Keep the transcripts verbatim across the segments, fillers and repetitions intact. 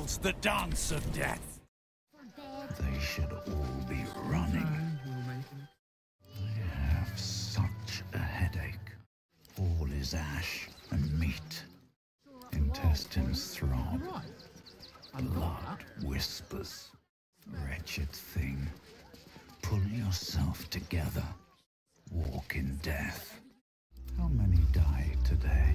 towards the dance of death. They should all be running. I have such a headache. All is ash and meat. Intestines throb. Blood whispers. Wretched thing. Pull yourself together. Walk in death. How many die today?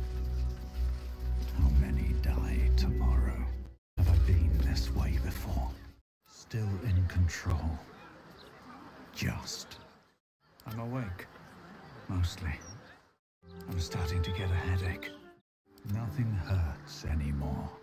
How many die tomorrow? Have I been this way before? Still in control. Just. I'm awake. Mostly. I'm starting to get a headache. Nothing hurts anymore.